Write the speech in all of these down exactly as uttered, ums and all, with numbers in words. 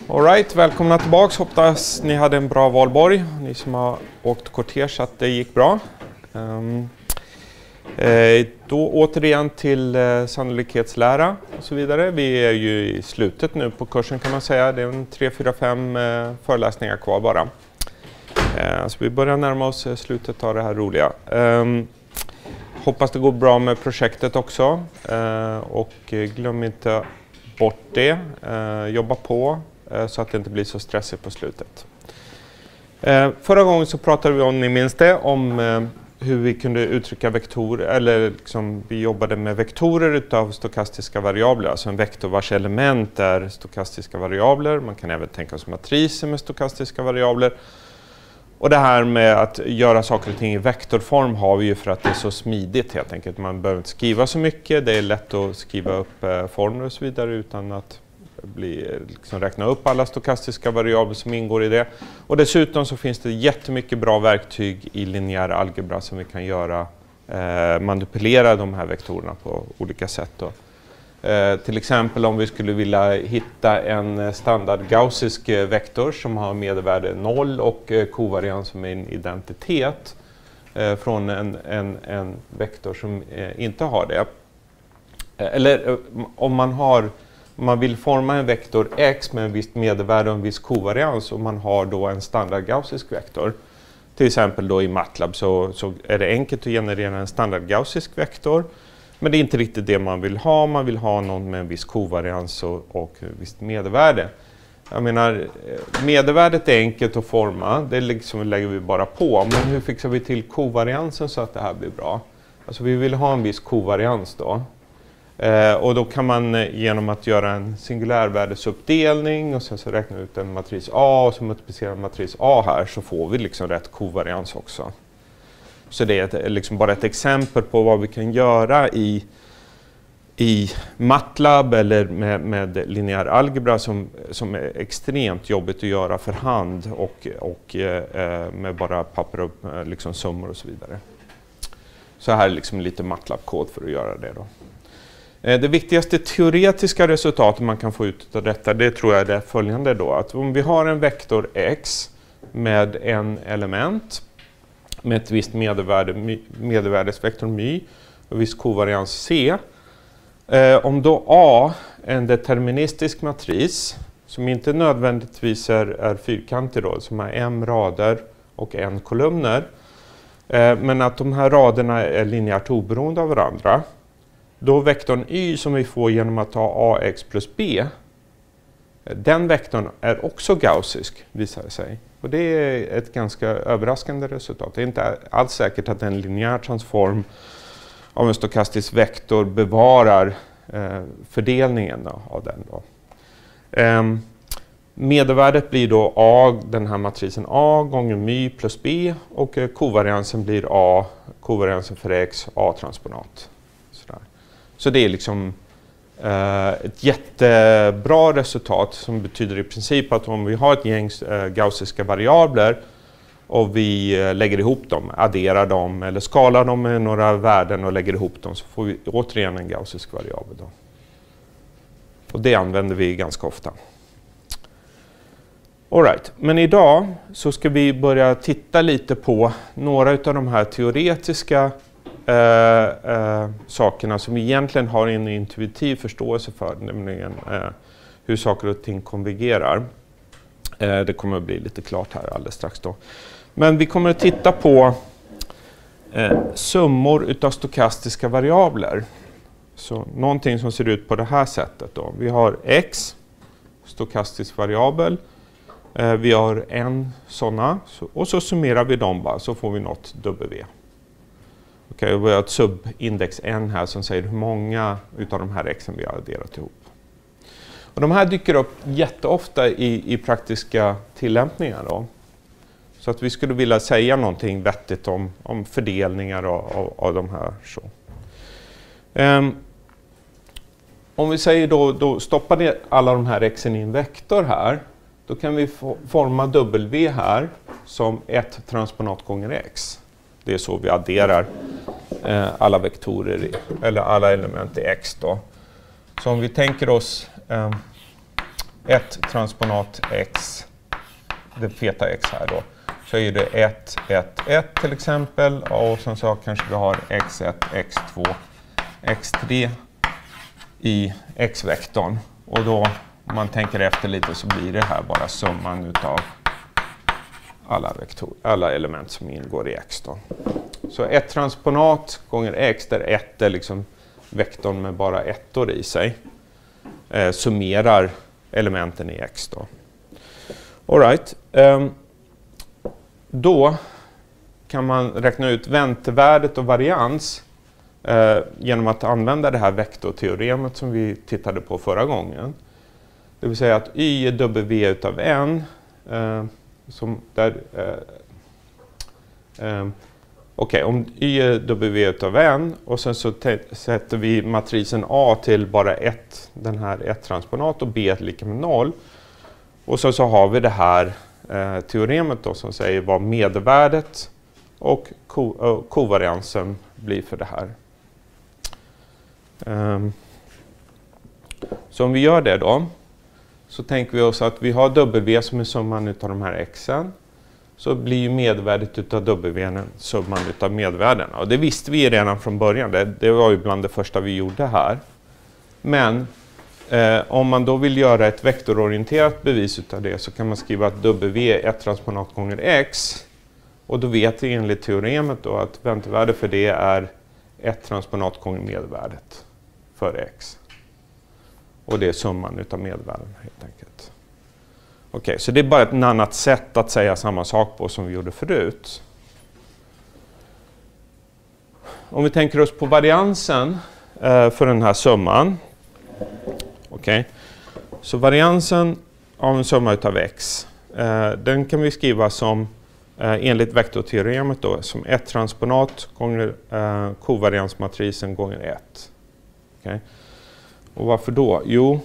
All right, välkomna tillbaks. Hoppas ni hade en bra valborg. Ni som har åkt kortege att det gick bra. Um, eh, då återigen till eh, sannolikhetslära och så vidare. Vi är ju i slutet nu på kursen kan man säga. Det är en tre, fyra, fem eh, föreläsningar kvar bara. Eh, så vi börjar närma oss slutet av det här roliga. Um, hoppas det går bra med projektet också. Uh, och glöm inte bort det. Uh, jobba på. Så att det inte blir så stressigt på slutet. Eh, förra gången så pratade vi om, ni minns det, om eh, hur vi kunde uttrycka vektorer, eller liksom vi jobbade med vektorer utav stokastiska variabler, alltså en vektor vars element är stokastiska variabler. Man kan även tänka sig matriser med stokastiska variabler. Och det här med att göra saker och ting i vektorform har vi ju för att det är så smidigt helt enkelt. Man behöver inte skriva så mycket, det är lätt att skriva upp eh, formler och så vidare utan att Bli, liksom räkna upp alla stokastiska variabler som ingår i det. Och dessutom så finns det jättemycket bra verktyg i linjär algebra som vi kan göra, eh, manipulera de här vektorerna på olika sätt. Då. Eh, till exempel om vi skulle vilja hitta en standard gaussisk vektor som har medelvärde noll och eh, kovarians som är en identitet eh, från en, en, en vektor som eh, inte har det. Eh, eller eh, om man har Om man vill forma en vektor x med en viss medelvärde och en viss kovarians och man har då en standard gaussisk vektor. Till exempel då i MATLAB så, så är det enkelt att generera en standard gaussisk vektor. Men det är inte riktigt det man vill ha. Man vill ha någon med en viss kovarians och, och ett visst medelvärde. Jag menar, medelvärdet är enkelt att forma. Det liksom lägger vi bara på. Men hur fixar vi till kovariansen så att det här blir bra? Alltså vi vill ha en viss kovarians då. Eh, och då kan man eh, genom att göra en singulärvärdesuppdelning och sen så räkna ut en matris A och så multiplicera matris A här så får vi liksom rätt kovarians också. Så det är ett, liksom bara ett exempel på vad vi kan göra i, i MATLAB eller med, med linjär algebra som, som är extremt jobbigt att göra för hand och, och eh, med bara papper och eh, liksom summor och så vidare. Så här är liksom lite MATLAB-kod för att göra det då. Det viktigaste teoretiska resultatet man kan få ut av detta, det tror jag är det följande då. Att om vi har en vektor x med en element med ett visst medelvärde, medelvärdesvektor my och viss kovarians c. Eh, om då A är en deterministisk matris som inte nödvändigtvis är, är fyrkantig då, som har m rader och en kolumner. Eh, men att de här raderna är linjärt oberoende av varandra. Då vektorn y som vi får genom att ta ax plus b, den vektorn är också gaussisk visar det sig. Och det är ett ganska överraskande resultat. Det är inte alls säkert att en linjär transform av en stokastisk vektor bevarar eh, fördelningen då, av den. Då. Eh, medelvärdet blir då a, den här matrisen a gånger my plus b och eh, kovariansen blir a, kovariansen för x, a-transponat. Sådär. Så det är liksom eh, ett jättebra resultat som betyder i princip att om vi har ett gäng eh, gaussiska variabler och vi eh, lägger ihop dem, adderar dem eller skalar dem med några värden och lägger ihop dem så får vi återigen en gaussisk variabel. Då. Och det använder vi ganska ofta. All right. Men idag så ska vi börja titta lite på några av de här teoretiska Uh, uh, sakerna som vi egentligen har en intuitiv förståelse för, nämligen uh, hur saker och ting konvergerar. Uh, det kommer att bli lite klart här alldeles strax då. Men vi kommer att titta på uh, summor utav stokastiska variabler. Så någonting som ser ut på det här sättet då. Vi har x, stokastisk variabel. Uh, vi har en sådana så, och så summerar vi dem bara så får vi något w. Okej, vi har ett subindex n här som säger hur många utav de här xen vi har adderat ihop. Och de här dyker upp jätteofta i, i praktiska tillämpningar då. Så att vi skulle vilja säga någonting vettigt om, om fördelningar av, av, av de här. Så. Um, om vi säger då, då stoppar ner alla de här xen i en vektor här. Då kan vi forma w här som ett transponat gånger x. Det är så vi adderar eh, alla vektorer i, eller alla element i x då. Så om vi tänker oss eh, ett transponat x, det feta x här då, så är det ett, ett, ett till exempel, och sen så kanske vi har x ett, x två, x tre i x-vektorn. Och då, om man tänker efter lite, så blir det här bara summan utav alla, vektor, alla element som ingår i x då. Så ett transponat gånger x, där ett är liksom vektorn med bara ettor i sig, eh, summerar elementen i x då. All right. Um, då kan man räkna ut väntevärdet och varians eh, genom att använda det här vektorteoremet som vi tittade på förra gången. Det vill säga att y är w utav n, eh, som där eh, eh, okej, okay, om y är w utav n och sen så sätter vi matrisen A till bara ett, den här ett transponat, och B är lika med noll. Och så, så har vi det här eh, teoremet då som säger vad medelvärdet och ko, uh, kovariansen blir för det här. Um, så om vi gör det då, så tänker vi oss att vi har W som är summan utav de här xen. Så blir ju medvärdet utav W summan utav medvärdena. Och det visste vi redan från början. Det, det var ju bland det första vi gjorde här. Men eh, om man då vill göra ett vektororienterat bevis utav det, så kan man skriva att W är ett transponat gånger x. Och då vet vi enligt teoremet då att väntevärdet för det är ett transponat gånger medvärdet för x. Och det är summan utav medvärden helt enkelt. Okej, okay, så det är bara ett annat sätt att säga samma sak på som vi gjorde förut. Om vi tänker oss på variansen eh, för den här summan. Okej, okay. Så variansen av en summa utav x, eh, den kan vi skriva som eh, enligt vektorteoremet då, som ett transponat gånger eh, kovariansmatrisen gånger ett. Okay. Och varför då? Jo,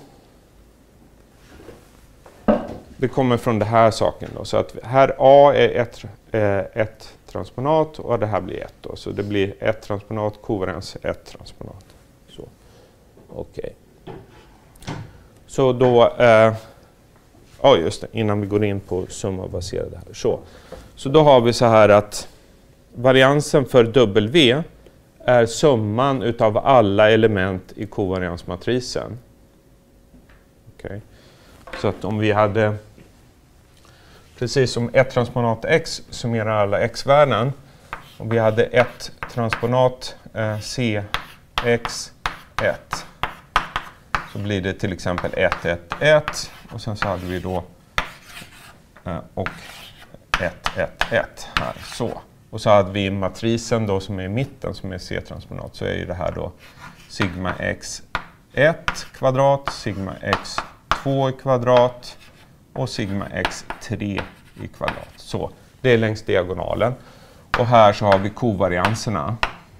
det kommer från det här saken då. Så att här A är ett, eh, ett transponat och det här blir ett då. Så det blir ett transponat, kovarians ett transponat. Så. Okej. Okay. Så då, eh, ja just det, innan vi går in på summa baserade här. Så. Så då har vi så här att variansen för W är summan utav alla element i kovariansmatrisen. Okej. Okay. Så att om vi hade, precis som ett transponat x summerar alla x-värden, om vi hade ett transponat eh, c x ett, så blir det till exempel ett ett ett, och sen så hade vi då eh, och ett ett ett här, så. Och så hade vi matrisen då som är i mitten som är c-transponat, så är ju det här då sigma x ett kvadrat, sigma x två i kvadrat och sigma x tre i kvadrat. Så, det är längs diagonalen. Och här så har vi kovarianserna.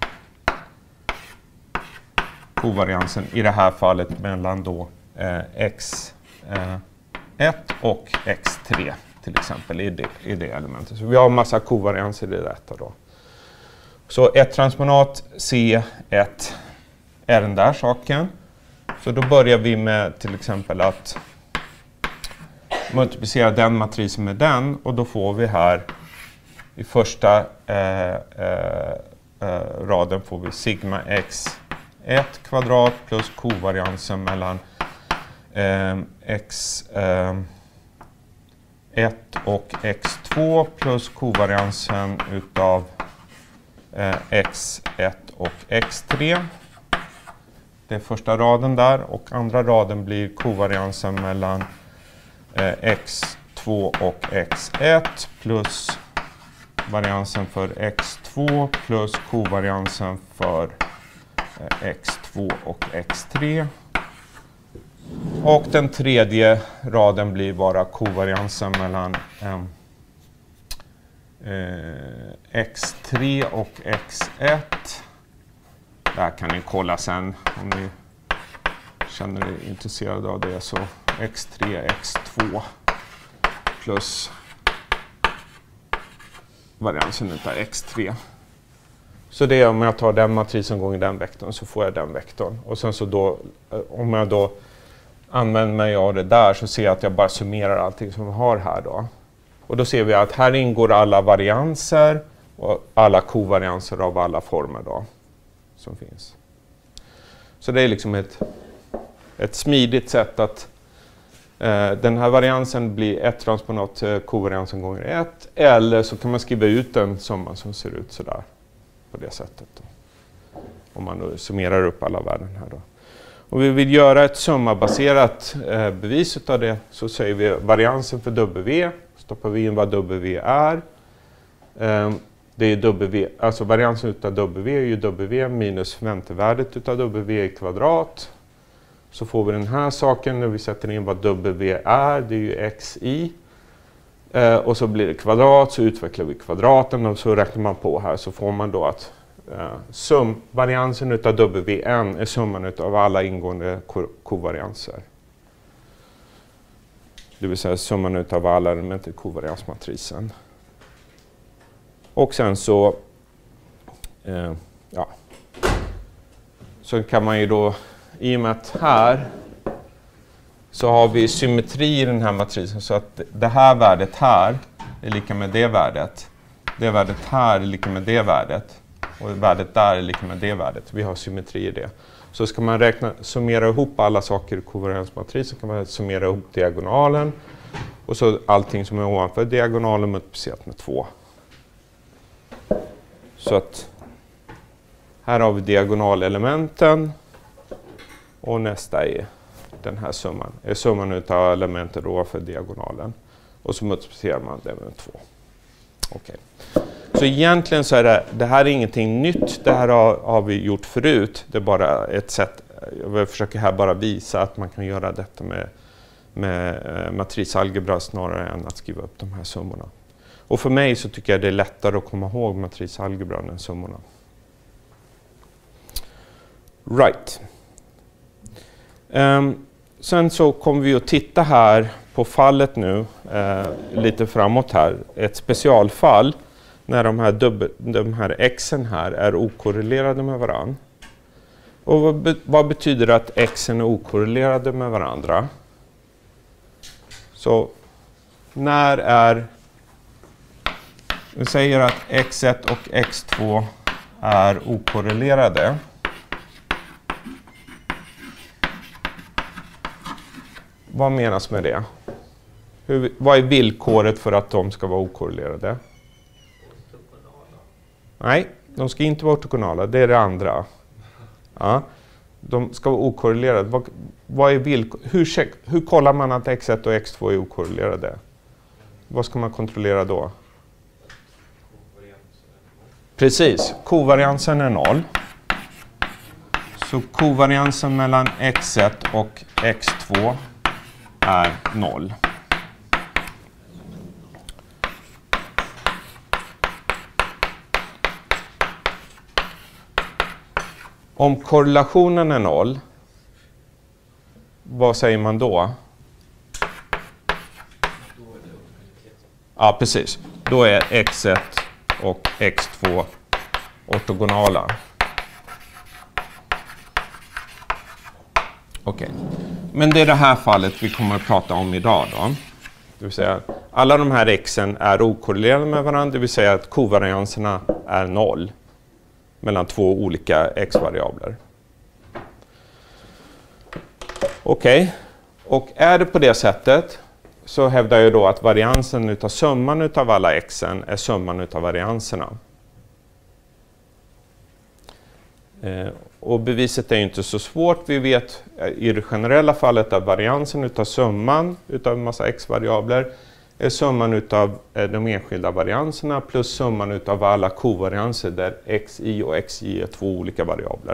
Kovariansen i det här fallet mellan då eh, x ett och x tre till exempel i det, i det elementet. Så vi har en massa kovarianser i detta då. Så ett transponat c ett är den där saken. Så då börjar vi med till exempel att multiplicera den matrisen med den, och då får vi här i första eh, eh, eh, raden får vi sigma x ett kvadrat plus kovariansen mellan eh, x ett och x två plus kovariansen utav eh, x ett och x tre. Det är första raden där, och andra raden blir kovariansen mellan eh, x två och x ett plus variansen för x två plus kovariansen för eh, x två och x tre. Och den tredje raden blir bara kovariansen mellan eh, eh, x tre och x ett. Där kan ni kolla sen om ni känner er intresserade av det. Så x tre, x två plus variansen utav x tre. Så det är om jag tar den matrisen gånger den vektorn, så får jag den vektorn. Och sen så då, om jag då använder mig av det där så ser jag att jag bara summerar allting som vi har här då. Och då ser vi att här ingår alla varianser och alla kovarianser av alla former då som finns. Så det är liksom ett, ett smidigt sätt att eh, den här variansen blir ett transponat eh, kovariansen gånger ett, eller så kan man skriva ut en summa som ser ut sådär på det sättet då. Om man då summerar upp alla värden här då. Och vi vill göra ett summabaserat eh, bevis av det, så säger vi variansen för W, stoppar vi in vad W är. Eh, det är W, alltså variansen utav W är ju W minus förväntevärdet utav W i kvadrat. Så får vi den här saken när vi sätter in vad W är, det är ju xi. Eh, och så blir det kvadrat, så utvecklar vi kvadraten och så räknar man på här, så får man då att Uh, sum, variansen utav Wn är summan utav alla ingående ko kovarianser. Det vill säga summan utav alla element i kovariansmatrisen. Och sen så uh, ja. Så kan man ju då, i och med att här så har vi symmetri i den här matrisen, så att det här värdet här är lika med det värdet. Det värdet här är lika med det värdet. Och värdet där är lika med det värdet. Vi har symmetri i det. Så ska man räkna, summera ihop alla saker i kovariansmatrisen, kan man summera ihop diagonalen. Och så allting som är ovanför diagonalen multiplicerat med två. Så att här har vi diagonalelementen. Och nästa är den här summan. Är summan utav elementen ovanför diagonalen. Och så multiplicerar man det med två. Okej. Så egentligen så är det, det här är ingenting nytt, det här har, har vi gjort förut. Det är bara ett sätt, jag försöker här bara visa att man kan göra detta med, med eh, matrisalgebra snarare än att skriva upp de här summorna. Och för mig så tycker jag det är lättare att komma ihåg matrisalgebran än summorna. Right. Um, sen så kommer vi att titta här på fallet nu, eh, lite framåt här, ett specialfall. När de här, dubbel, de här xen här är okorrelerade med varandra. Och vad, be, vad betyder det att xen är okorrelerade med varandra? Så när är, vi säger att x ett och x två är okorrelerade. Vad menas med det? Hur, vad är villkoret för att de ska vara okorrelerade? Nej, de ska inte vara ortogonala, det är det andra. Ja, de ska vara okorrelerade. Vad, vad är villkor? Hur, check, hur kollar man att x ett och x två är okorrelerade? Vad ska man kontrollera då? Precis, kovariansen är noll. Så kovariansen mellan x ett och x två är noll. Om korrelationen är noll, vad säger man då? Ja, precis. Då är x ett och x två ortogonala. Okej. Okay. Men det är det här fallet vi kommer att prata om idag då. Det vill säga, alla de här xen är okorrelerade med varandra, det vill säga att kovarianserna är noll mellan två olika x-variabler. Okej, okay. Och är det på det sättet så hävdar jag då att variansen utav summan utav alla xen är summan utav varianserna. Eh, och beviset är inte så svårt. Vi vet i det generella fallet att variansen utav summan utav en massa x-variabler är summan utav de enskilda varianserna plus summan utav alla kovarianser där xi och xj är två olika variabler.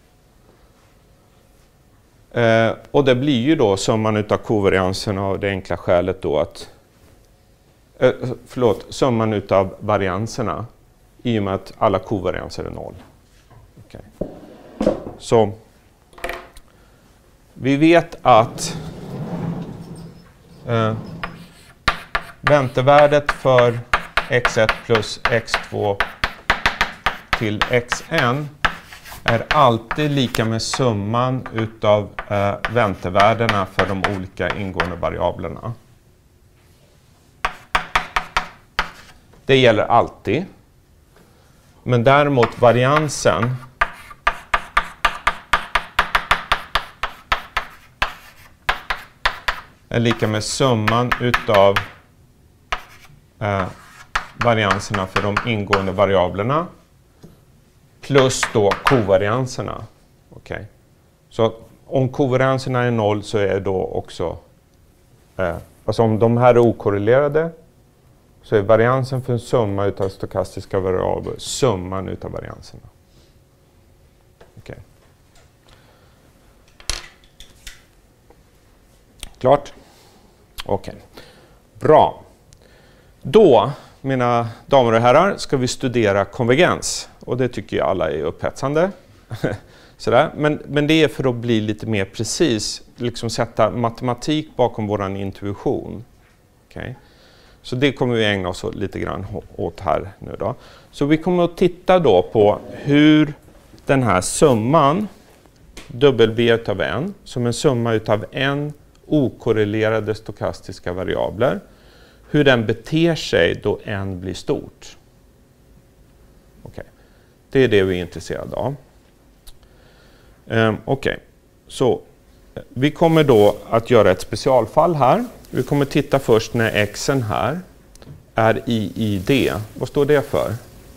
Eh, och det blir ju då summan utav kovarianserna av det enkla skälet då att eh, förlåt, summan utav varianserna i och med att alla kovarianser är noll. Okay. Så vi vet att eh, väntevärdet för x ett plus x två till xn är alltid lika med summan utav eh, väntevärdena för de olika ingående variablerna. Det gäller alltid. Men däremot variansen är lika med summan utav eh, varianserna för de ingående variablerna plus då kovarianserna. Okej. Okay. Så om kovarianserna är noll så är då också, eh, alltså om de här är okorrelerade så är variansen för en summa utav stokastiska variabler summan utav varianserna. Okej. Okay. Klart? Okej. Okay. Bra. Då, mina damer och herrar, ska vi studera konvergens. Och det tycker jag alla är upphetsande. Sådär. Men, men det är för att bli lite mer precis, liksom sätta matematik bakom våran intuition. Okay. Så det kommer vi ägna oss lite grann åt här nu då. Så vi kommer att titta då på hur den här summan, W utav n, som en summa utav n okorrelerade stokastiska variabler, hur den beter sig då n blir stort. Okay. Det är det vi är intresserade av. Um, Okej, okay. Så vi kommer då att göra ett specialfall här. Vi kommer titta först när xen här är i i d. Vad står det för?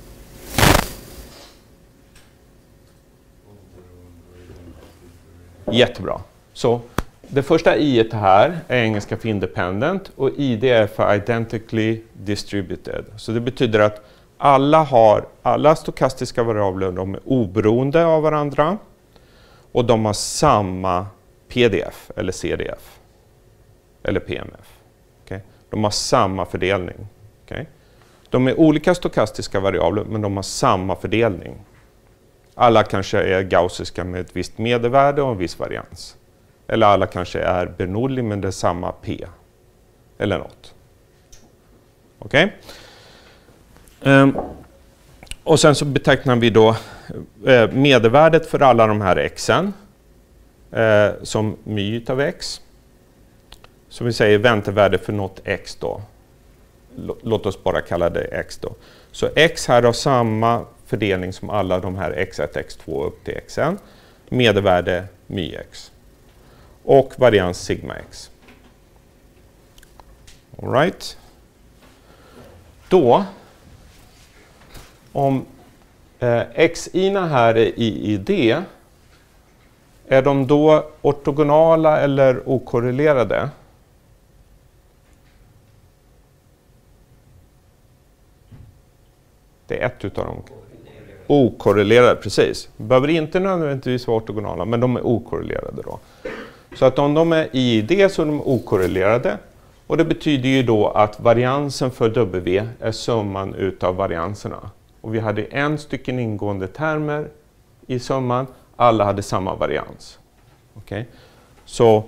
Jättebra. Så det första i här är engelska för independent och id är för identically distributed. Så det betyder att alla har alla stokastiska variabler, de är oberoende av varandra och de har samma pdf eller cdf eller pmf. Okay? De har samma fördelning. Okay? De är olika stokastiska variabler men de har samma fördelning. Alla kanske är gaussiska med ett visst medelvärde och en viss varians. Eller alla kanske är Bernoulli men det är samma p. Eller något. Okej? Okay? Um, och sen så betecknar vi då eh, medelvärdet för alla de här xen eh, som my utav x. Som vi säger väntevärde för något x då. L låt oss bara kalla det x då. Så x här har samma fördelning som alla de här x ett, x två upp till xn. Medelvärde my x. Och varians sigma x. All right. Då, om eh, x-ina här är i i d, är de då ortogonala eller okorrelerade? Det är ett utav dem. Okorrelerade, precis. Behöver inte nödvändigtvis vara ortogonala, men de är okorrelerade då. Så att om de är i d så är de okorrelerade. Och det betyder ju då att variansen för w är summan utav varianserna. Och vi hade en stycken ingående termer i summan. Alla hade samma varians. Okej? Okay? Så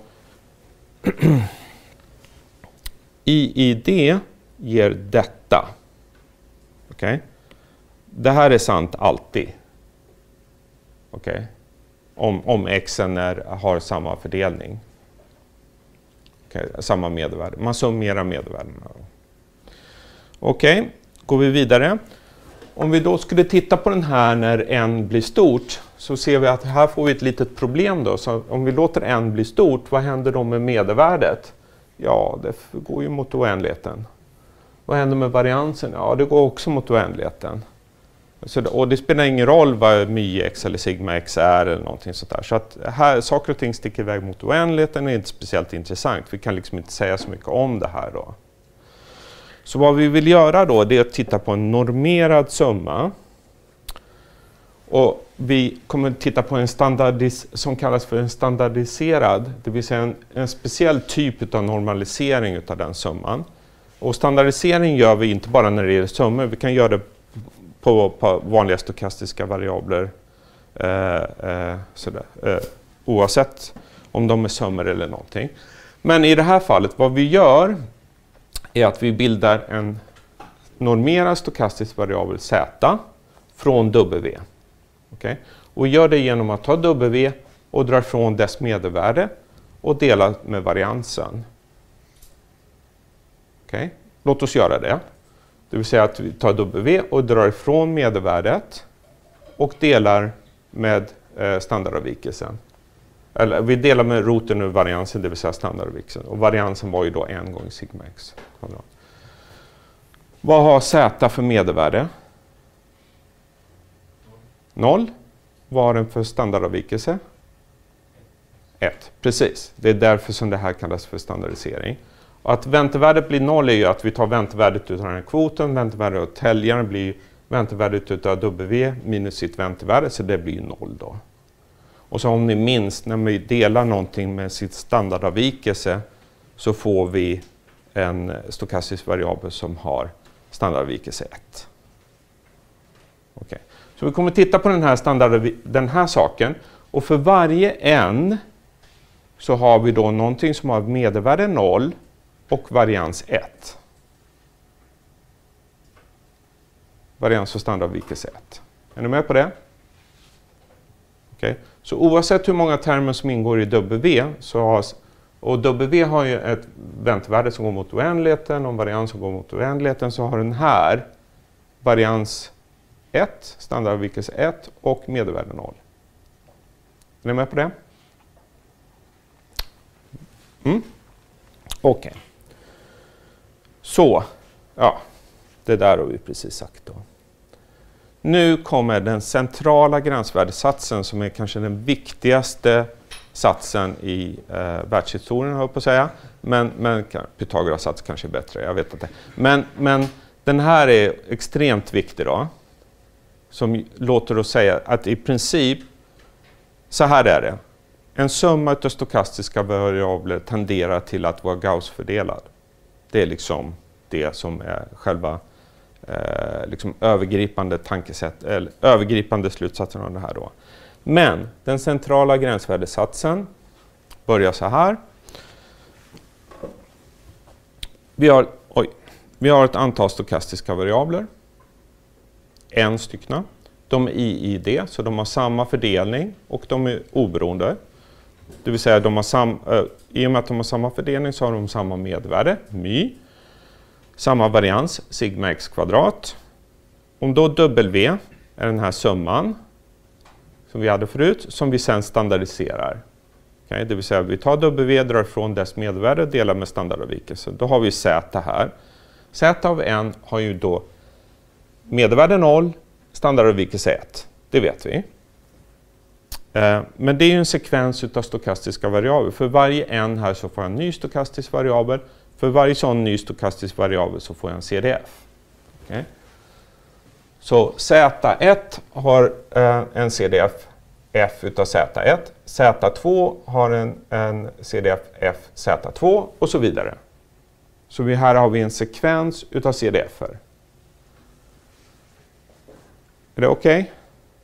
i i d ger detta. Okej? Okay? Det här är sant alltid. Okej? Okay? Om, om xen är, har samma fördelning. Okay, samma medelvärde. Man summerar medelvärdena. Okej, okay, går vi vidare. Om vi då skulle titta på den här när n blir stort så ser vi att här får vi ett litet problem då. Så om vi låter n bli stort, vad händer då med medelvärdet? Ja, det går ju mot oändligheten. Vad händer med variansen? Ja, det går också mot oändligheten. Så, och det spelar ingen roll vad my x eller sigma x är eller någonting sånt där. Så att här, saker och ting sticker iväg mot oändligheten är inte speciellt intressant. Vi kan liksom inte säga så mycket om det här då. Så vad vi vill göra då det är att titta på en normerad summa. Och vi kommer att titta på en standardis som kallas för en standardiserad. Det vill säga en, en speciell typ av normalisering av den summan. Och standardisering gör vi inte bara när det gäller summor. Vi kan göra det På, på vanliga stokastiska variabler eh, eh, sådär, eh, oavsett om de är summor eller någonting. Men i det här fallet vad vi gör är att vi bildar en normerad stokastisk variabel z från w. Okay? Och gör det genom att ta W och dra ifrån dess medelvärde och dela med variansen. Okej, okay. Låt oss göra det. Det vill säga att vi tar W och drar ifrån medelvärdet och delar med eh, standardavvikelsen. Eller vi delar med roten ur variansen, det vill säga standardavvikelsen. Och variansen var ju då en gång sigma x kvadrat. Vad har z för medelvärde? noll. Vad har den för standardavvikelse? ett. Precis. Det är därför som det här kallas för standardisering. Och att väntevärdet blir noll är ju att vi tar väntevärdet ut av den här kvoten. Väntevärdet av täljaren blir väntevärdet ut av W minus sitt väntevärde, så det blir noll då. Och så om ni minns, när vi delar någonting med sitt standardavvikelse så får vi en stokastisk variabel som har standardavvikelse ett. Okej. Så vi kommer titta på den här, standard, den här saken. Och för varje n så har vi då någonting som har medelvärde noll och varians ett. Varians och standardavvikelse ett. Är ni med på det? Okay. Så oavsett hur många termer som ingår i W, så har, och W har ju ett väntvärde som går mot oändligheten och en varians som går mot oändligheten, så har den här varians ett, standardavvikelse ett och medelvärde noll. Är ni med på det? Mm. Okej. Okay. Så, ja, det där har vi precis sagt då. Nu kommer den centrala gränsvärdesatsen som är kanske den viktigaste satsen i eh, världshistorien, höll jag på att säga. Men, men Pythagoras sats kanske är bättre, jag vet inte. Men, men den här är extremt viktig då. Som låter oss säga att i princip, så här är det. En summa av stokastiska variabler tenderar till att vara Gauss-fördelad. Det är liksom det som är själva eh, liksom övergripande tankesätt, eller övergripande slutsatsen av det här då. Men den centrala gränsvärdesatsen börjar så här. Vi har, oj, vi har ett antal stokastiska variabler. En styckna. De är I I D, så de har samma fördelning och de är oberoende. Det vill säga, de har sam, äh, i och med att de har samma fördelning så har de samma medvärde, my. Samma varians, sigma x kvadrat. Om då W är den här summan som vi hade förut, som vi sen standardiserar. Okay? Det vill säga, vi tar W, drar ifrån dess medvärde och delar med standardavvikelse. Då har vi Z här. Z av n har ju då medelvärde noll, standardavvikelse ett. Det vet vi. Eh, men det är ju en sekvens av stokastiska variabler. För varje n här så får jag en ny stokastisk variabel. För varje sån ny stokastisk variabel så får jag en C D F. Okay. Så Z ett har eh, en C D F f utav Z ett. Z två har en, en C D F f Z två och så vidare. Så vi, här har vi en sekvens utav C D F-er. Är det okej? Okay?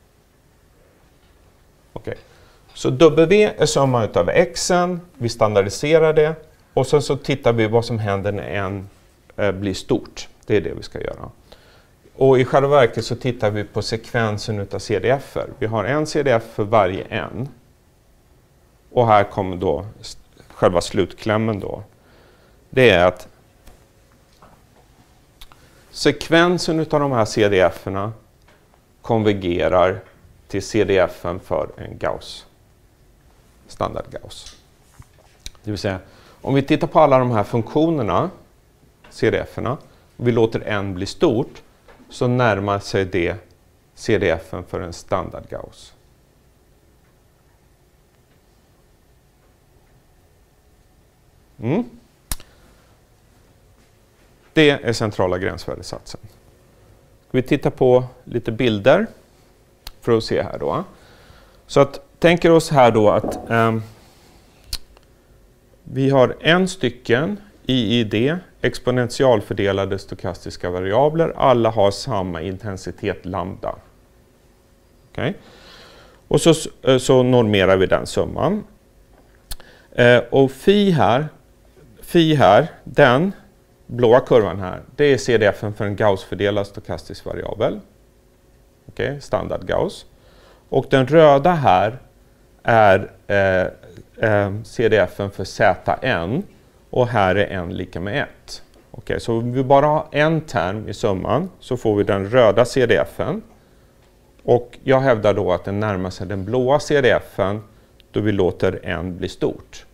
Okej. Okay. Så W är summan utav xen, vi standardiserar det och sen så tittar vi vad som händer när n eh, blir stort. Det är det vi ska göra. Och i själva verket så tittar vi på sekvensen utav C D F-er. Vi har en C D F för varje n. Och här kommer då själva slutklämmen då. Det är att sekvensen utav de här C D F-erna konvergerar till C D F-en för en Gauss, standard Gauss. Det vill säga, om vi tittar på alla de här funktionerna, C D F-erna, och vi låter n bli stort, så närmar sig det C D F-en för en standard Gauss. Mm. Det är centrala gränsvärdesatsen. Vi tittar på lite bilder för att se här då. Så att tänker oss här då att um, vi har en stycken I I D exponentialfördelade stokastiska variabler. Alla har samma intensitet lambda. Okay. Och så, så normerar vi den summan. Eh, och phi här, phi här, den blåa kurvan här, det är C D F-en för en Gauss-fördelad stokastisk variabel. Okay, standard Gauss. Och den röda här är eh, eh, C D F:en för Z N och här är n lika med ett. Okej, så om vi bara har en term i summan så får vi den röda C D F:en. Och jag hävdar då att den närmar sig den blåa C D F:en då vi låter n bli stort.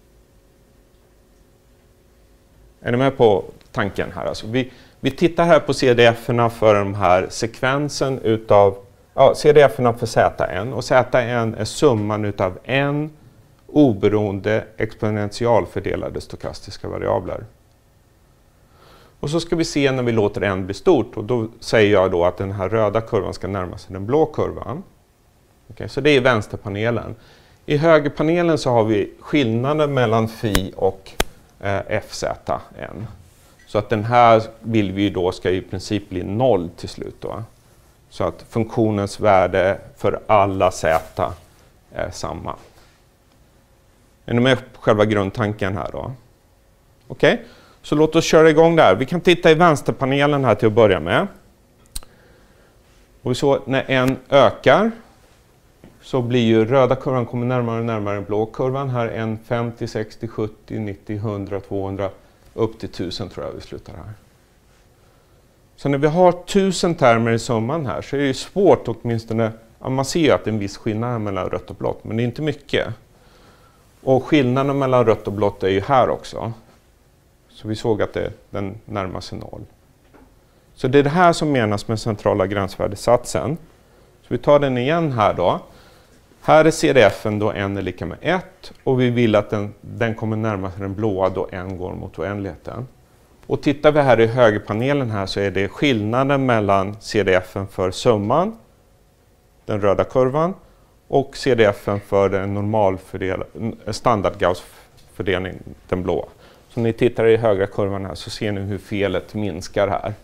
Är ni med på tanken här? Alltså vi, vi tittar här på C D F:erna för den här sekvensen utav ja, C D F:erna för Z N. Och Z N är summan utav n oberoende exponentialfördelade stokastiska variabler. Och så ska vi se när vi låter n bli stort. Och då säger jag då att den här röda kurvan ska närma sig den blå kurvan. Okay, så det är vänsterpanelen. I högerpanelen så har vi skillnaden mellan phi och eh, F Z N. Så att den här vill vi då ska i princip bli noll till slut då. Så att funktionens värde för alla z är samma. Är ni med på själva grundtanken här då? Okej, okay. Så låt oss köra igång där. Vi kan titta i vänsterpanelen här till att börja med. Och vi såg när n ökar så blir ju röda kurvan kommer närmare och närmare den blå kurvan. Här är n femtio, sextio, sjuttio, nittio, hundra, tvåhundra upp till tusen tror jag vi slutar här. Så när vi har tusen termer i summan här så är det ju svårt åtminstone, ja, man ser ju att det är en viss skillnad mellan rött och blått, men det är inte mycket. Och skillnaden mellan rött och blått är ju här också. Så vi såg att det, den närmar sig noll. Så det är det här som menas med centrala gränsvärdesatsen. Så vi tar den igen här då. Här är C D F:en då n är lika med ett och vi vill att den, den kommer närma sig den blåa då n går mot oändligheten. Och tittar vi här i högerpanelen här så är det skillnaden mellan C D F:en för summan, den röda kurvan, och C D F:en för den normalfördel standard-Gauss-fördelning, den blåa. Så om ni tittar i högra kurvan här så ser ni hur felet minskar här.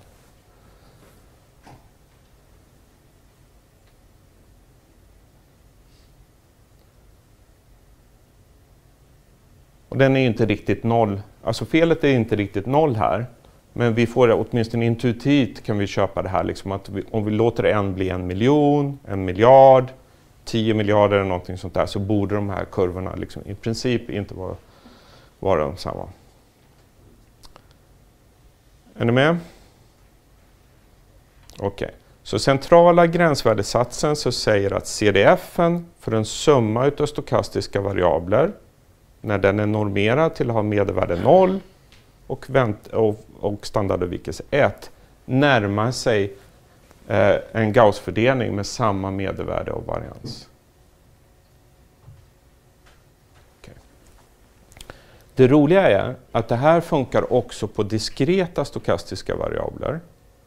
Och den är inte riktigt noll. Alltså felet är inte riktigt noll här. Men vi får det, åtminstone intuitivt kan vi köpa det här. Liksom att vi, om vi låter en bli en miljon, en miljard, tio miljarder eller någonting sånt där. Så borde de här kurvorna liksom i princip inte vara, vara de samma. Är ni med? Okej. Okay. Så centrala gränsvärdesatsen så säger att C D F:en för en summa utav stokastiska variabler när den är normerad till att ha medelvärde noll och, vänt, och, och standardavvikelse ett närmar sig eh, en Gauss-fördelning med samma medelvärde och varians. Okay. Det roliga är att det här funkar också på diskreta stokastiska variabler.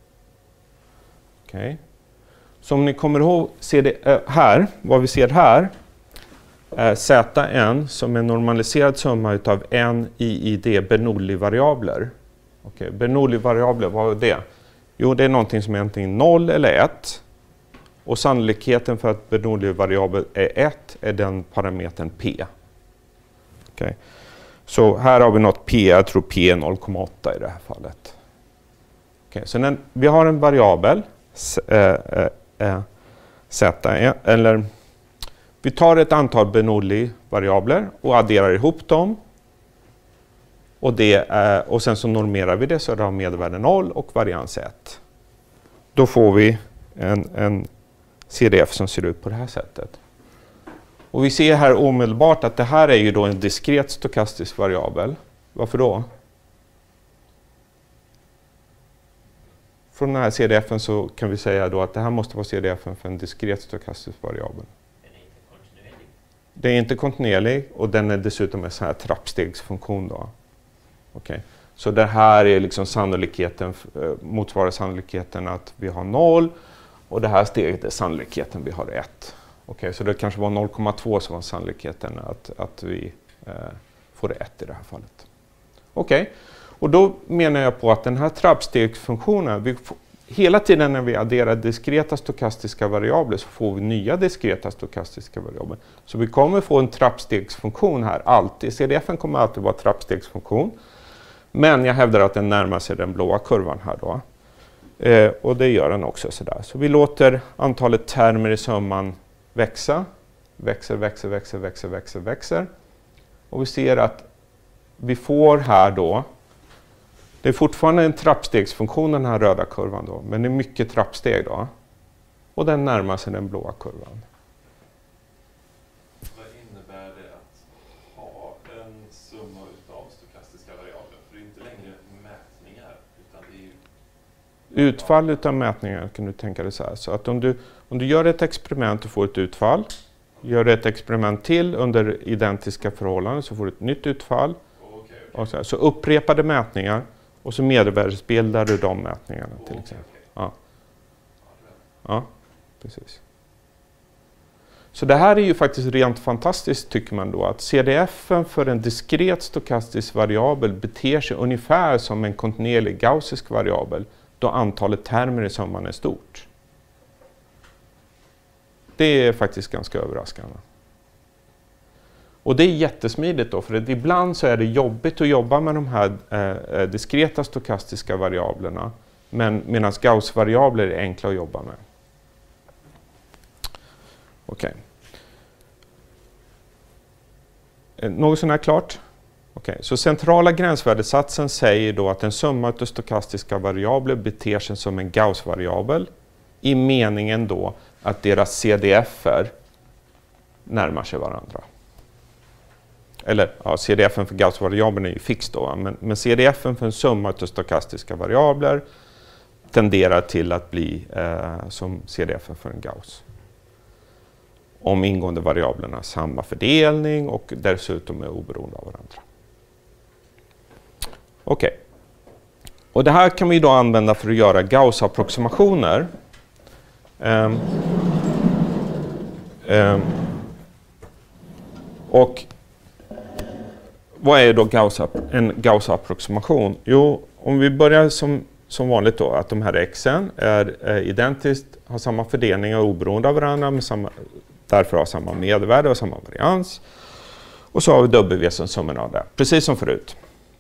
Okay. Så om ni kommer ihåg ser det, äh, här, vad vi ser här är Z N som är normaliserad summa utav n I I D Bernoulli-variabler. Okay. Bernoulli-variabler, vad är det? Jo, det är någonting som är antingen noll eller ett. Och sannolikheten för att Bernoulli-variabel är ett är den parametern P. Okay. Så här har vi något P, jag tror P är noll komma åtta i det här fallet. Okay. Så när vi har en variabel äh, äh, Z N, eller vi tar ett antal Bernoulli-variabler och adderar ihop dem. Och, det är, och sen så normerar vi det så det har medelvärde noll och varians ett. Då får vi en, en C D F som ser ut på det här sättet. Och vi ser här omedelbart att det här är ju då en diskret stokastisk variabel. Varför då? Från den här C D F:en så kan vi säga då att det här måste vara C D F:en för en diskret stokastisk variabel. Det är inte kontinuerlig och den är dessutom en sån här trappstegsfunktion då. Okay. Så det här är liksom sannolikheten, motsvarar sannolikheten att vi har noll och det här steget är sannolikheten vi har ett. Okay, så det kanske var noll komma två som var sannolikheten att, att vi eh, får ett i det här fallet. Okej, okay. Och då menar jag på att den här trappstegsfunktionen, vi får, hela tiden när vi adderar diskreta stokastiska variabler så får vi nya diskreta stokastiska variabler. Så vi kommer få en trappstegsfunktion här alltid. C D F:en kommer alltid vara trappstegsfunktion. Men jag hävdar att den närmar sig den blåa kurvan här då. Eh, och det gör den också sådär. Så vi låter antalet termer i summan växa. Växer, växer, växer, växer, växer, växer. Och vi ser att vi får här då, det är fortfarande en trappstegsfunktion den här röda kurvan då, men det är mycket trappsteg då. Och den närmar sig den blåa kurvan. Vad innebär det att ha en summa utav stokastiska variabler? För det är inte längre mätningar, utan det är ju... Utfall utav mätningar kan du tänka dig så här. Så att om du, om du gör ett experiment och får ett utfall, gör ett experiment till under identiska förhållanden så får du ett nytt utfall. Okay, okay. Och så, här. Så upprepade mätningar och så medelvärdesbildar du de mätningarna till Okay, exempel. okay. Ja. Ja, precis. Så det här är ju faktiskt rent fantastiskt tycker man då, att C D F-en för en diskret stokastisk variabel beter sig ungefär som en kontinuerlig gaussisk variabel då antalet termer i summan är stort. Det är faktiskt ganska överraskande. Och det är jättesmidigt då, för att ibland så är det jobbigt att jobba med de här eh, diskreta stokastiska variablerna, men medan Gauss-variabler är enkla att jobba med. Okej. Okay. Något sånt här klart? Okej, okay. Så centrala gränsvärdesatsen säger då att en summa av stokastiska variabler beter sig som en Gauss-variabel i meningen då att deras C D F-er närmar sig varandra. Eller ja, C D F-en för Gauss-variabeln är ju fix då, men, men C D F-en för en summa av stokastiska variabler tenderar till att bli eh, som C D F-en för en Gauss. Om ingående variablerna har samma fördelning och dessutom är oberoende av varandra. Okej. Okay. Och det här kan vi då använda för att göra Gauss-approximationer. Um, um, och vad är då Gauss, en Gauss-approximation? Jo, om vi börjar som, som vanligt då, att de här xen är, är identiskt, har samma fördelning och oberoende av varandra, med samma, därför har samma medelvärde och samma varians. Och så har vi W som summan av det, precis som förut.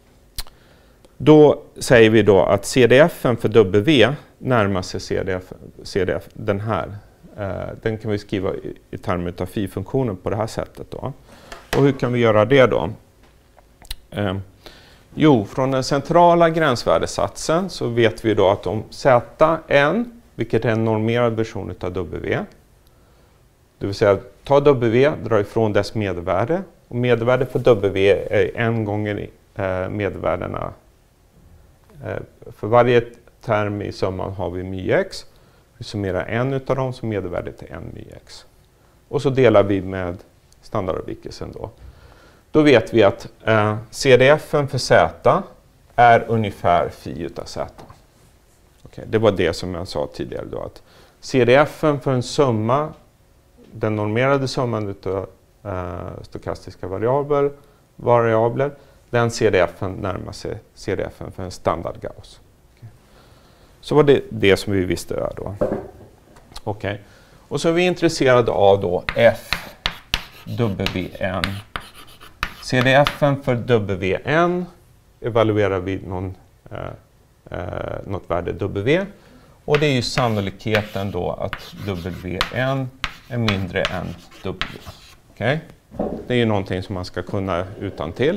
Då säger vi då att C D F-en för W närmar sig C D F, C D F den här. Eh, den kan vi skriva i, i termer av phi-funktionen på det här sättet då. Och hur kan vi göra det då? Eh, jo, från den centrala gränsvärdesatsen så vet vi då att om Zn, vilket är en normerad version av W, det vill säga ta W, dra ifrån dess medelvärde, och medelvärdet för W är en gånger eh, medelvärdena. Eh, för varje term i summan har vi my x. Vi summerar en utav dem som medelvärdet är en my x. Och så delar vi med standardavvikelsen då. Då vet vi att eh, C D F-en för Z är ungefär phi utav Z. Okay, det var det som jag sa tidigare då, att C D F-en för en summa, den normerade summan utav eh, stokastiska variabler, variabler, den C D F-en närmar sig C D F-en för en standard Gauss. Okay. Så var det det som vi visste där då. Okej. Okay. Och så är vi intresserade av då F W N. C D F-en för W N evaluerar vi någon, eh, eh, något värde W. Och det är ju sannolikheten då att W N är mindre än W. Okay? Det är ju någonting som man ska kunna utan till.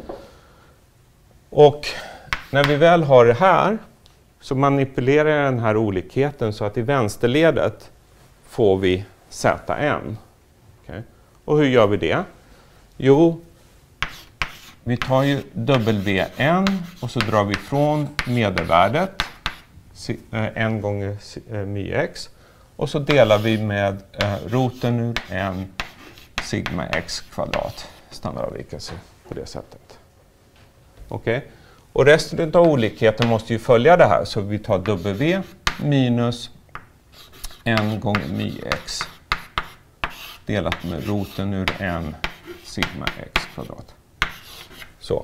Och när vi väl har det här så manipulerar jag den här olikheten så att i vänsterledet får vi Zn. Okay? Och hur gör vi det? Jo, vi tar ju W N och så drar vi från medelvärdet en gånger my x och så delar vi med eh, roten ur en sigma x kvadrat, standardavvikelse på det sättet. Okej. Okay. Och resten av olikheten måste ju följa det här, så vi tar W minus en gånger my x delat med roten ur en sigma x kvadrat. Så.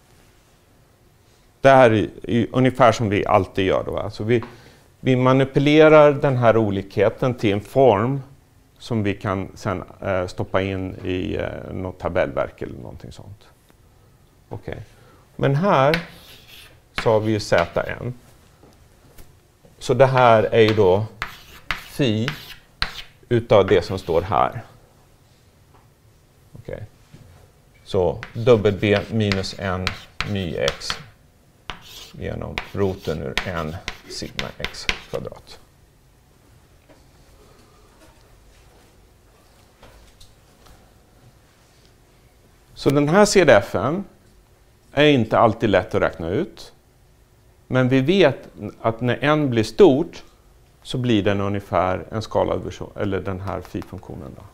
Det här är, är ungefär som vi alltid gör då. Alltså vi, vi manipulerar den här olikheten till en form som vi kan sen eh, stoppa in i eh, något tabellverk eller någonting sånt. Okej. Okay. Men här så har vi ju Zn. Så det här är ju då phi utav det som står här. Okej. Okay. Så W minus en my x genom roten ur en sigma x kvadrat. Så den här C D F:en är inte alltid lätt att räkna ut. Men vi vet att när n blir stort så blir den ungefär en skalad version, eller den här phi-funktionen då.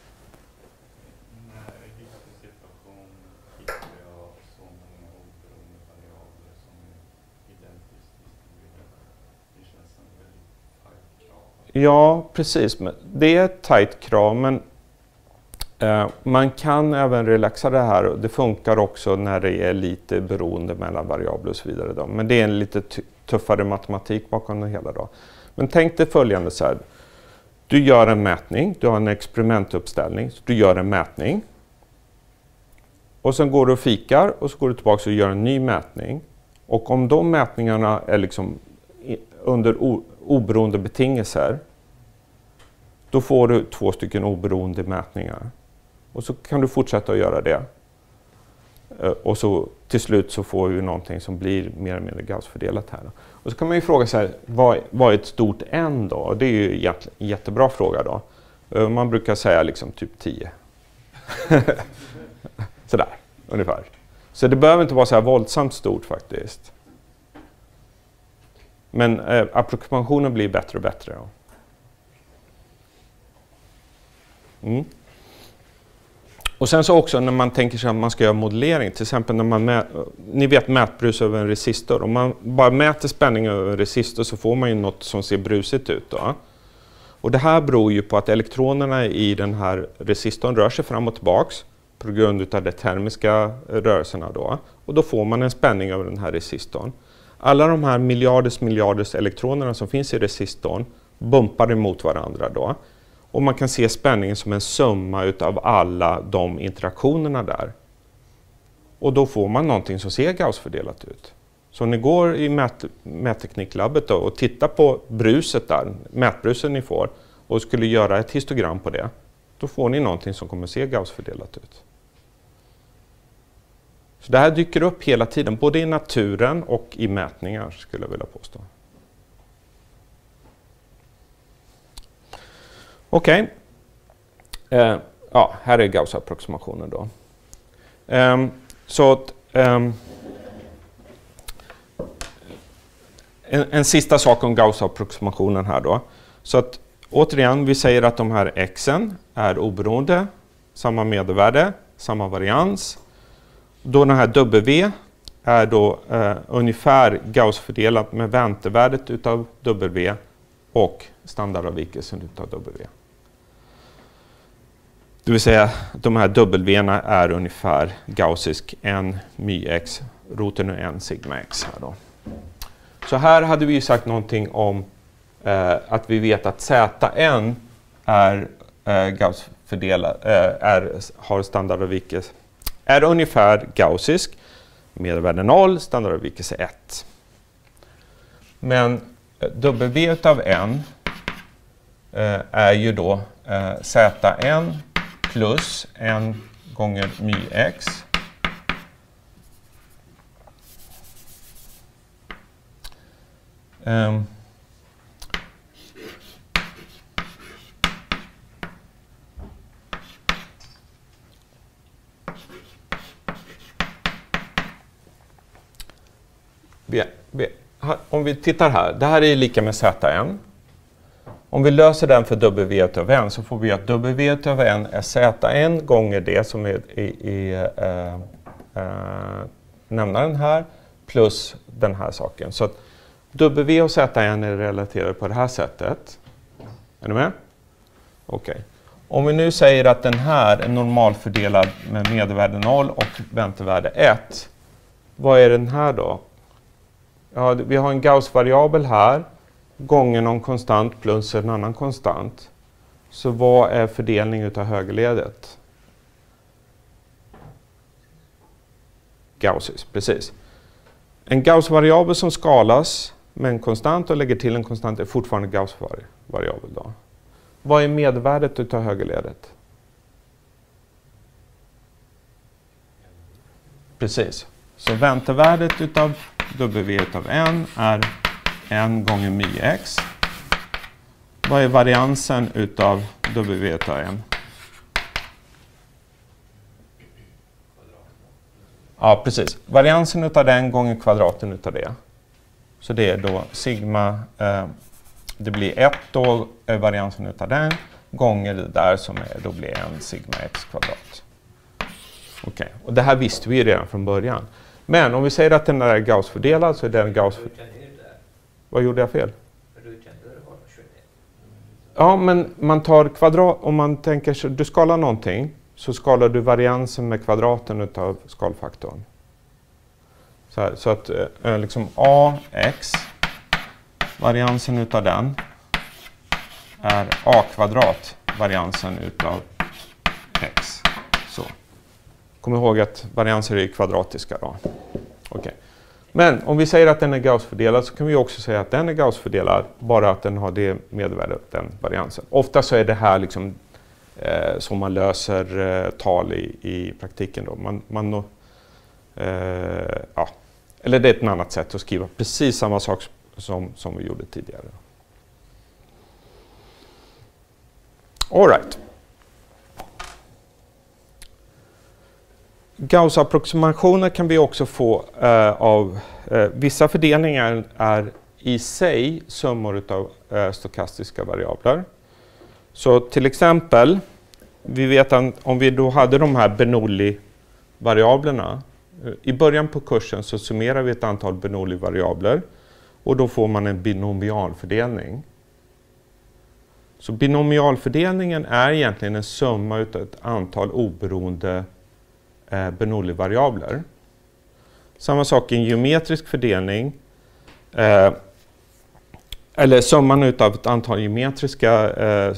Ja, precis. Det är ett tajt krav, men eh, man kan även relaxa det här. Det funkar också när det är lite beroende mellan variabler och så vidare. Då. Men det är en lite tuffare matematik bakom det hela. Då. Men tänk dig följande så här. Du gör en mätning, du har en experimentuppställning, så du gör en mätning. Och sen går du och fikar och så går du tillbaka och gör en ny mätning. Och om de mätningarna är liksom under oberoende betingelser, då får du två stycken oberoende mätningar. Och så kan du fortsätta att göra det. Och så till slut så får vi någonting som blir mer eller mindre Gauss-fördelat här. Och så kan man ju fråga sig, vad, vad är ett stort n då? Och det är ju en jättebra fråga då. Man brukar säga liksom typ tio. Sådär, ungefär. Så det behöver inte vara så här våldsamt stort faktiskt. Men eh, approximationen blir bättre och bättre. Då. Mm. Och sen så också när man tänker sig att man ska göra modellering, till exempel när man mä ni vet mätbrus över en resistor. Om man bara mäter spänning över en resistor så får man ju något som ser brusigt ut. Då. Och det här beror ju på att elektronerna i den här resistorn rör sig fram och tillbaks på grund av de termiska rörelserna då. Och då får man en spänning över den här resistorn. Alla de här miljarders miljarders elektronerna som finns i resistorn bumpar emot varandra då. Och man kan se spänningen som en summa utav alla de interaktionerna där. Och då får man någonting som ser Gauss-fördelat ut. Så ni går i mät mättekniklabbet då och tittar på bruset där, mätbruset ni får, och skulle göra ett histogram på det, då får ni någonting som kommer se Gauss-fördelat ut. Så det här dyker upp hela tiden, både i naturen och i mätningar skulle jag vilja påstå. Okej. Okay. Eh, ja, här är Gauss-approximationen då. Eh, så att, eh, en, en sista sak om Gauss-approximationen här då. Så att återigen, vi säger att de här xen är oberoende, samma medelvärde, samma varians. Då den här W är då eh, ungefär Gauss-fördelat med väntevärdet utav W och standardavvikelsen utav W. Det vill säga att de här W-erna är ungefär gaussisk en my x, roten ur en sigma x. Här då. Så här hade vi ju sagt någonting om eh, att vi vet att Zn är eh, Gauss-fördelad, eh, är, har standardavvikelse, är ungefär gaussisk, medelvärde noll, standardavvikelse ett. Men W utav n eh, är ju då eh, Zn plus en gånger my x um, vi, vi, om vi tittar här, det här är lika med Zn. Om vi löser den för W utav n så får vi att W utav n är Zn gånger det som är i, i äh, äh, nämnaren här plus den här saken. Så att W och Zn är relaterade på det här sättet. Är ni med? Okej. Okay. Om vi nu säger att den här är normalfördelad med medelvärde noll och väntevärde ett. Vad är den här då? Ja, vi har en Gauss-variabel här. Gånger någon konstant plus en annan konstant. Så vad är fördelning utav högerledet? Gaussisk, precis. En Gauss-variabel som skalas med en konstant och lägger till en konstant är fortfarande Gauss-variabel då. vad är medvärdet utav högerledet? Precis. Så väntevärdet utav W utav n är n gånger my x. Vad är variansen utav W utav n? Ja, precis. Variansen utav den gånger kvadraten utav det. Så det är då sigma, eh, det blir ett då, är variansen utav den, gånger det där som är, då blir en sigma x kvadrat. Okej, okay. Och det här visste vi redan från början. Men om vi säger att den där är Gauss-fördelad så är den Gauss... Vad gjorde jag fel? Ja, men man tar kvadrat, om man tänker så, du skalar någonting, så skalar du variansen med kvadraten utav skalfaktorn. Så, här, så att eh, liksom ax, variansen utav den, är a kvadrat, variansen utav x. Så. Kom ihåg att varianser är kvadratiska då. Okay. Men om vi säger att den är Gauss-fördelad så kan vi också säga att den är Gauss-fördelad, bara att den har det medvärdet, den variansen. Ofta så är det här liksom eh, som man löser eh, tal i, i praktiken då. Man, man, eh, ja. Eller det är ett annat sätt att skriva precis samma sak som, som vi gjorde tidigare. All right. Gauss-approximationer kan vi också få eh, av eh, vissa fördelningar är i sig summor av eh, stokastiska variabler. Så till exempel, vi vet att om vi då hade de här Bernoulli-variablerna, eh, i början på kursen så summerar vi ett antal Bernoulli-variabler och då får man en binomialfördelning. Så binomialfördelningen är egentligen en summa av ett antal oberoende Bernoulli-variabler. Samma sak i en geometrisk fördelning, eh, eller summan utav ett antal geometriska eh,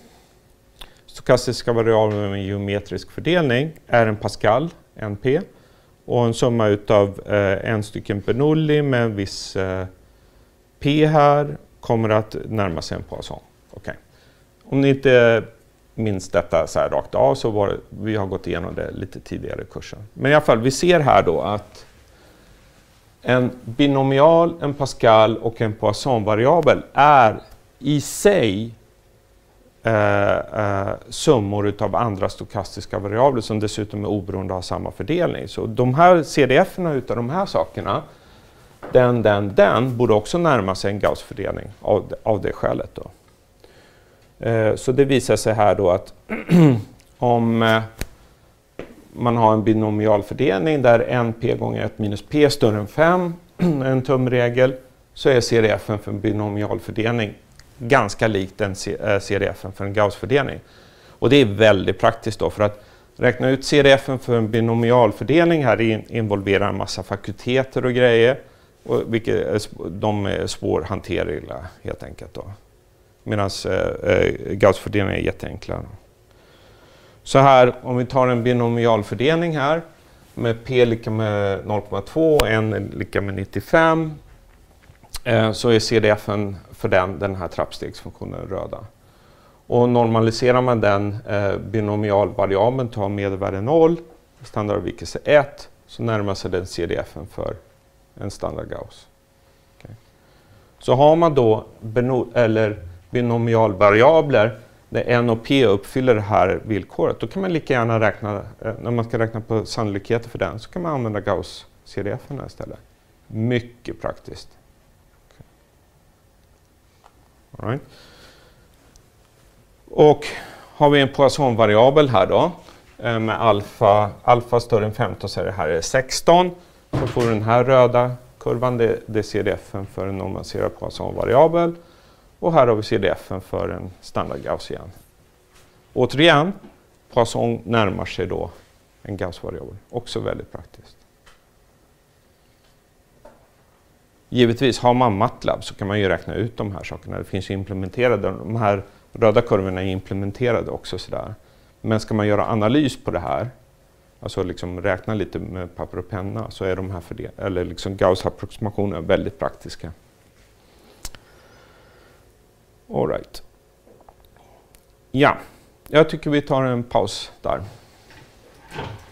stokastiska variabler med en geometrisk fördelning är en Pascal, N P, och en summa utav eh, en stycken Bernoulli med en viss eh, P här kommer att närma sig en Poisson. Okay. Om ni inte minns detta så här rakt av så var det, vi har gått igenom det lite tidigare i kursen. Men i alla fall, vi ser här då att en binomial, en Pascal och en Poisson-variabel är i sig eh, eh, summor utav andra stokastiska variabler som dessutom är oberoende av samma fördelning. Så de här C D F-erna utav de här sakerna, den, den, den, borde också närma sig en Gauss-fördelning av, av det skälet då. Så det visar sig här då att om man har en binomialfördelning där n p gånger ett minus p är större än fem, en tumregel, så är C D F-en för en binomialfördelning ganska likt en C D F-en för en Gauss-fördelning. Och det är väldigt praktiskt då, för att räkna ut C D F-en för en binomialfördelning här involverar en massa fakulteter och grejer, och vilket de är svårhanterliga helt enkelt då. Medan eh, Gauss-fördelningen är jätteenkla. Så här, om vi tar en binomialfördelning här med p lika med noll komma två och n lika med nittiofem, eh, så är C D F-en för den, den här trappstegsfunktionen röda. Och normaliserar man den eh, binomialvariabeln, tar medelvärde noll, standardavvikelse ett, så närmar sig den C D F-en för en standard Gauss. Okay. Så har man då beno- eller binomialvariabler där n och p uppfyller det här villkoret, då kan man lika gärna räkna, när man ska räkna på sannolikheter för den, så kan man använda Gauss C D F-en istället. Mycket praktiskt. Okay. All right. Och har vi en Poisson-variabel här då, med alfa, alfa större än femton, så är det här är sexton, så får den här röda kurvan, det, det är C D F-en för en normaliserad Poisson-variabel. Och här har vi C D F-en för en standard Gauss igen. Återigen, Poisson närmar sig då en Gauss-variabel. Också väldigt praktiskt. Givetvis, har man MATLAB så kan man ju räkna ut de här sakerna. Det finns ju implementerade, de här röda kurvorna är implementerade också sådär. Men ska man göra analys på det här, alltså liksom räkna lite med papper och penna, så är de här fördel- eller liksom Gauss-approximationer väldigt praktiska. All right. Ja, jag tycker vi tar en paus där.